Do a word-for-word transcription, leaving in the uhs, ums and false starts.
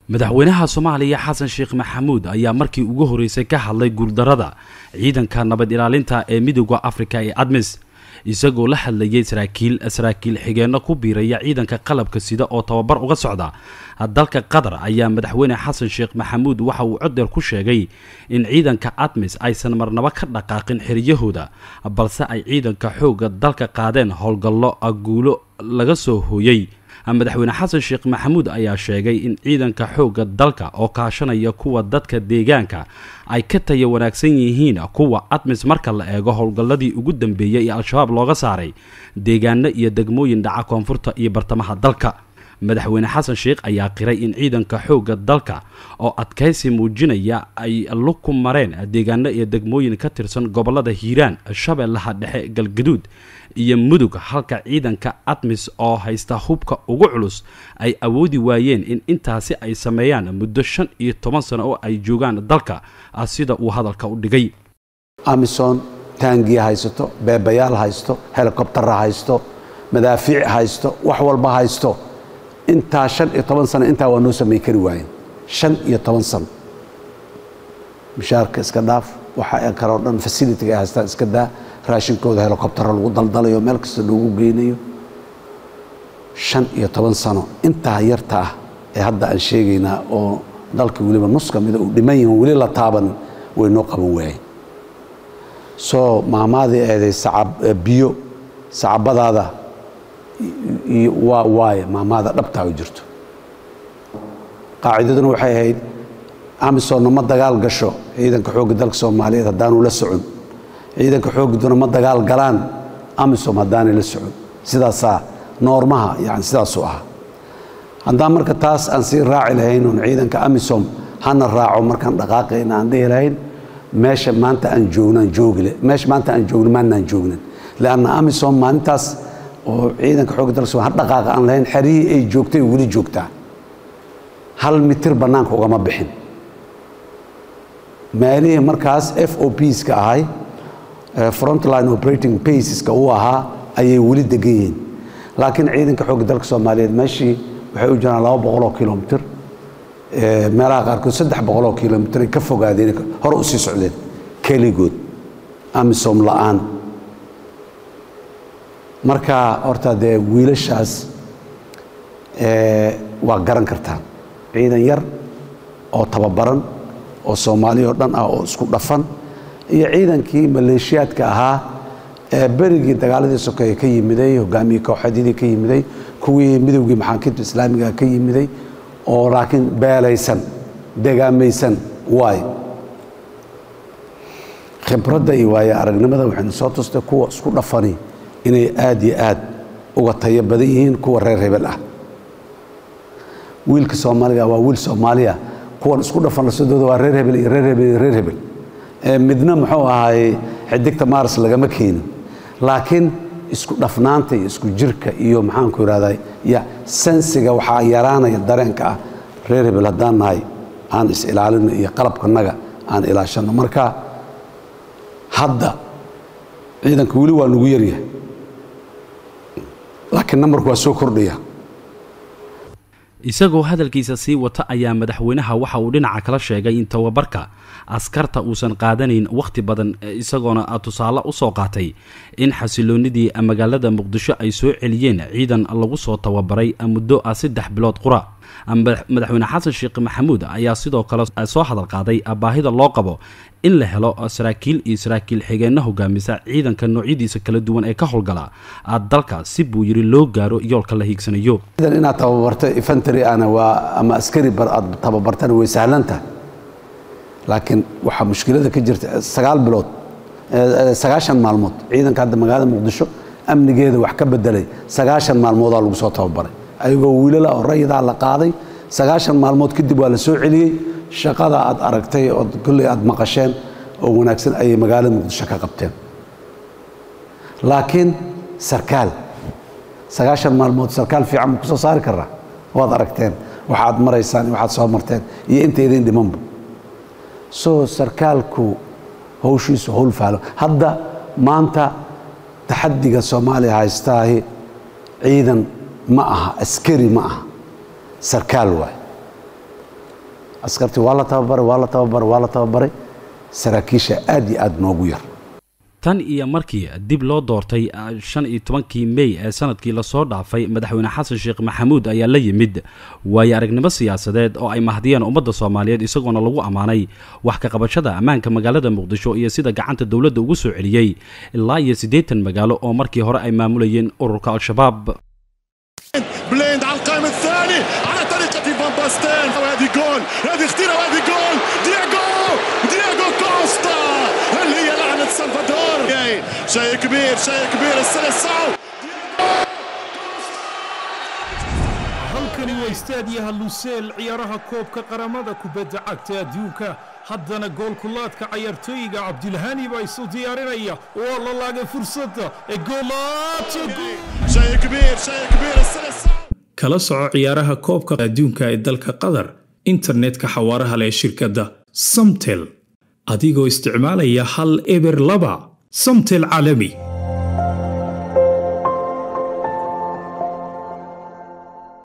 madaxweynaha Soomaaliya Xasan Sheekh Maxamuud ayaa markii ugu horeysay ka hadlay guuldarada ciidanka nabad ilaalinta ee midowga Afrika ee ADMIS isagoo la hadlayay saraakiil saraakiil xigeenno ku biiraya ciidanka qalabka sida oo tababar uga socda dalka Qatar ayaa madaxweyne Xasan Sheekh Maxamuud waxa uu coddeer ku sheegay in ciidanka ADMIS aysan marnaba ka dhaqaaqin xiriyahooda balse ay ciidanka xooga dalka qaadeen howlgallo aguulo laga soo hooyay madaxweyne Xasan Sheekh Maxamuud ayaa sheegay in ciidanka xooga dalka oo kaashanaya kuwa dadka deegaanka ay ka tayo wanaagsan yihiin kuwa ADMIS marka la eego howlgalladii ugu dambeeyay ee al-shabaab looga saaray deegaano iyo degmooyin dhaca koonfurta iyo bartamaha dalka madaxweyne Xasan Sheekh ayaa qiray in ciidanka xooga dalka oo adkaysi muujinaya ay luku mareen deegaano iyo degmooyin ka tirsan gobolada Hiiraan Shabeellaha Dhexe Galgaduud iyo Mudug halka ciidanka ADMIS oo haysta hubka ugu culus ay awoodi waayeen in intaasi ay sameeyaan muddo shan iyo toban sano oo ay joogaan dalka sida uu hadalka u dhigay AMISOM taangi haysto beebayaal haysto helicopter haysto madaafiic haysto wax walba haysto inta shan iyo toban sano inta waa noo sameey kari waayeen shan iyo toban sano mishaarka iska dhaaf waxa ay karo dhan facility ay haystaan iska daa raashinkooda helicopter lagu daldalayo meel kasta lagu geynayo shan iyo toban sano inta yarta ah ee hadda aan sheegayna oo dalka waliba nus ka mid ah u dhiman wali la taaban way noo qaban waayeen soo maamaadii eeday sacab biyo sacabadaada waa waay maamaada dhabta u jirto qaacidaduna waxay ahayd AMISOM ma dagaal gasho ciidanka xoogga dalka Soomaaliyeed hadaan ula socon ciidanka xoogga ma dagaal galaan AMISOM hadaan la socon sidaas noormaha yani sidaas oo ah hadaan marka taas aan si raaci lahayn oo ciidanka AMISOM hana raaco markaan dhaqaaqayna aan dheelayn meesha maanta aan joognaan joogle meesha maanta aan joogno maanaan joognan laana AMISOM maalintaas oo ciidanka xoogga dalka Soomaaliyeed dhaqaaq aan lahayn xariir ay joogtay wali joogtaa hal mitir banaanka uga ma bixin meelihii markaas F O Ps ka ahay frontline operating bases ka uu ahaa ayay wali degan yihiin laakiin ciidanka xoogga dalka Soomaaliyeed meeshii waxay u jiraan laba boqol oo kiiloomitir ee meelaha qaarkood saddex boqol oo kiiloomitir ka fogaadeen hor u sii socdeen keligood AMISOM la'aan marka horta de wiilashaas ee waa garan kartaa ciidan yar oo tababaran oo Soomaali oo dhan ah oo isku dhafan iyo ciidankii maleeshiyaadka ahaa ee berigii dagaaladii sokeeye ka yimiday hogaamiye kooxadii ka yimiday kuwii midowgii maxaakiimta islaamiga ka yimiday oo laakiin beelaysan deegaamaysan waay khibradda iyo waaya aragnimada waxay soo tustay kuwa isku dhafani inay aad iyo aad uga tayo badan yihiin kuwa reer hebel ah wiilka Soomaaliga waa wiil Soomaaliya kuwan isku dhafan lasadooda waa reer hebel iyo reer hebel iyo reer hebel ee midna muxuu ahay xidigta Mars lagama keenin laakiin isku dhafnaanta iyo isku jirka iyo maxaan ku yiraahdaa ya sensiga waxa yaraanaya dareenka ah reer hebel hadaan nahay aan is ilaalino iyo qalabkanaga aan ilaashano marka hadda ciidanka wali waa lagu yaryahay laakiin numberku waa soo kordhaya isagoo hadalkiisa sii wata ayaa madaxweynaha waxa uu dhinaca kala sheegay in tababarka askarta uusan qaadanayn waqti badan isagoona tusaale u soo qaatay in xasiloonidii magaalada Muqdisho ay soo celiyeen ciidan lagu soo tababaray muddo saddex bilood qura madaxweyne Xasan Sheekh Maxamuud ayaa sidoo kale soo hadal qaaday baahida loo qabo in la helo saraakiil iyo saraakiil xigeenno hogaamisa ciidanka noocyadiisa kala duwan ee ka howlgala dalka si buu yiri loo gaaro yoolka la hiigsanayo idan inaad tababartay infantry ana waa ama askari bar aad tababartan way sahlanta laakiin waxa mushkilada ka jirta sagaal bilood sagaashan maalmood ciidanka hadda magaalada Muqdisho amnigeeda wax ka bedelay sagaashan maalmood lagu soo tababaray ayagoo wiilala oo rayida la qaaday sagaashan maalmood kadib waa la soo celiyay shaqada aad aragtay oo kulli aad maqasheen oo wanaagsan ay magaalada Muqdisho ka qabteen laakiin sarkaal sagaashan maalmood sarkaal fiican ku soo saari karaa waad aragteen waxaad maraysaan waxaad soo marteen iyo inteedin dhimanba soo sarkaalku hawshiisu hawl faalo hadda maanta taxadiga Soomaaliya haystaahi ciidan ma aha askari ma aha sarkaal waay askartii waa la tababaray waa la tababaray waa la tababaray saraakiisha aad iyo aad noogu yar. tan iyo markii dib loo doortay shan iyo tobankii May ee sanadkii la soo dhaafay madaxweyne xasan sheekh maxamuud ayaa la yimid waayo aragnimo siyaasadeed oo ay mahdiyeen ummadda Soomaaliyeed isagoona lagu amaanay wax ka qabashada ammaanka magaalada Muqdisho iyo sida gacanta dawladda ugu soo celiyay ilaa iyo siddeetan magaalo oo markii hore ay maamulayeen ururka al-shabaab. بليند على القائم الثاني على طريقة فان باستين وهذه جول هذه اختيرة وهذه جول دياغو دياغو كوستا هل هي لعنة سلفادور شيء كبير شيء كبير السلسعو halkani waa istaadiyaha Lusail ciyaaraha koobka qaramada kubadda cagta adduunka haddana goolkulaadka ciyaartooyga Cabdilhani baa isu diyaarinaya oo la laagay fursadda ee goolaadka شيء كبير شيء كبير السلسعو kala soco ciyaaraha koobka adduunka ee dalka Qatar internetka xawaaraha leh shirkadda Samtel adigoo isticmaalaya hal eber laba Samtel caalami.